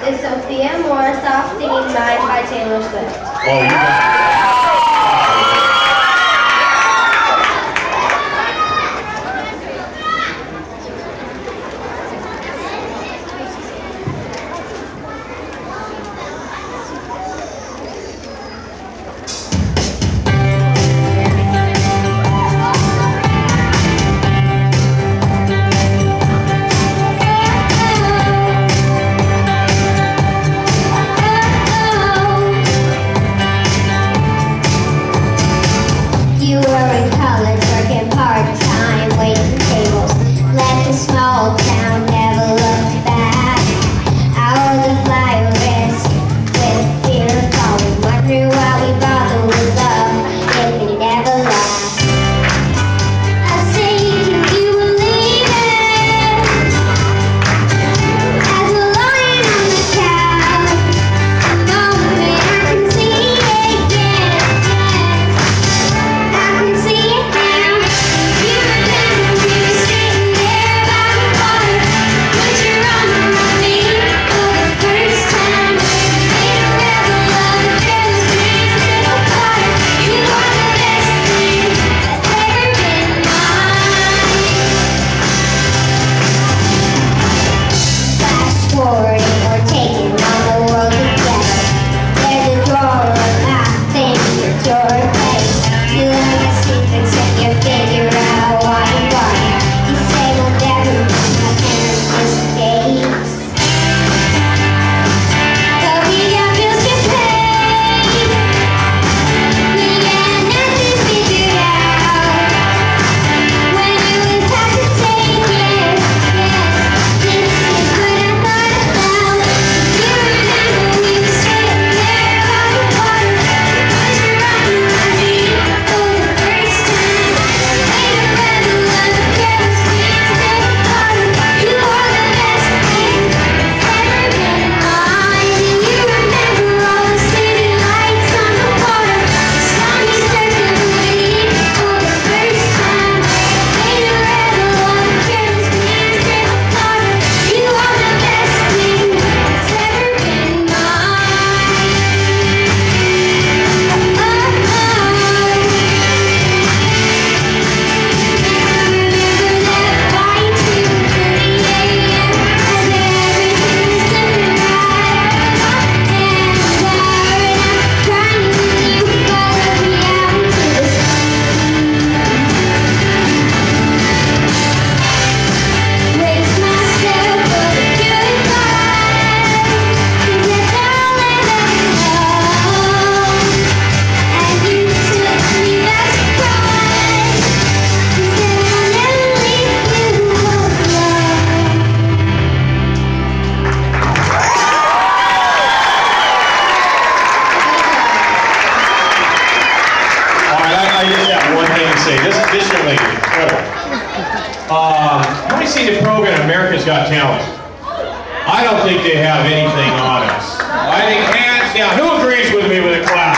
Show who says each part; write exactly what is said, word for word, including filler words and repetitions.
Speaker 1: is Sophia Morrisoff singing Mine by Taylor Swift.
Speaker 2: Oh, you got it. Um, how many seen the program America's Got Talent? I don't think they have anything on us. I think hands down. Who agrees with me with a clap?